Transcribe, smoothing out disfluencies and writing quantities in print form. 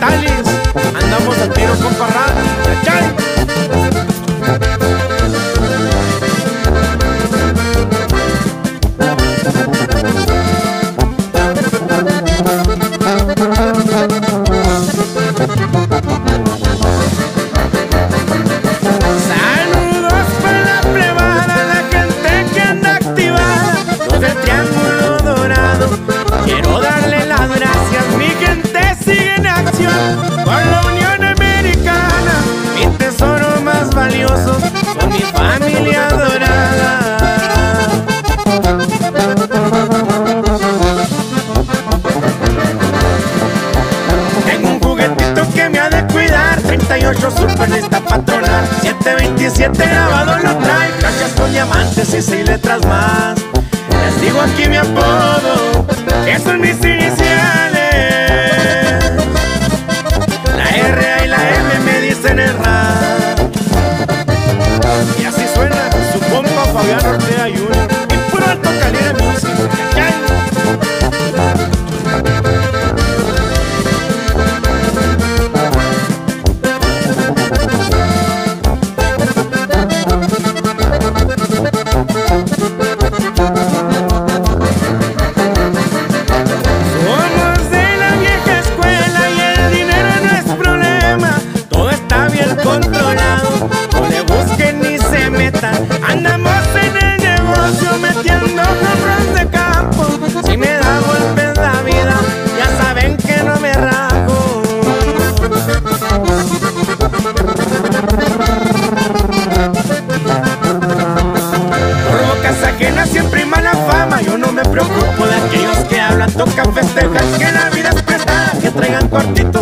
Natalis, andamos al tiro con Parrán. ¡Chay! Saludos para la plebada, la gente que anda activada, los del Triángulo Dorado. Quiero darle las gracias, mi gente sigue en acción por la Unión Americana. Mi tesoro más valioso son mi familia dorada. Tengo un juguetito que me ha de cuidar, 38 super lista patronal, 727 grabado lo trae, cachas con diamantes y 6 letras más. Les digo aquí mi apodo, que son mis iniciales. La R y la M me dicen el rap. Y así suena su compa Fabián Ortega Jr. en puro alto calibre música. Somos de la vieja escuela y el dinero no es problema, todo está bien controlado, no le busquen ni se metan. Andamos en el negocio metiendo compras de campo, si me da golpes la vida ya saben que no me rajo. Por bocas ajenas siempre hay mala fama, yo no me preocupo de aquellos que hablan, tocan, festejan, que la vida es prestada, que traigan cortito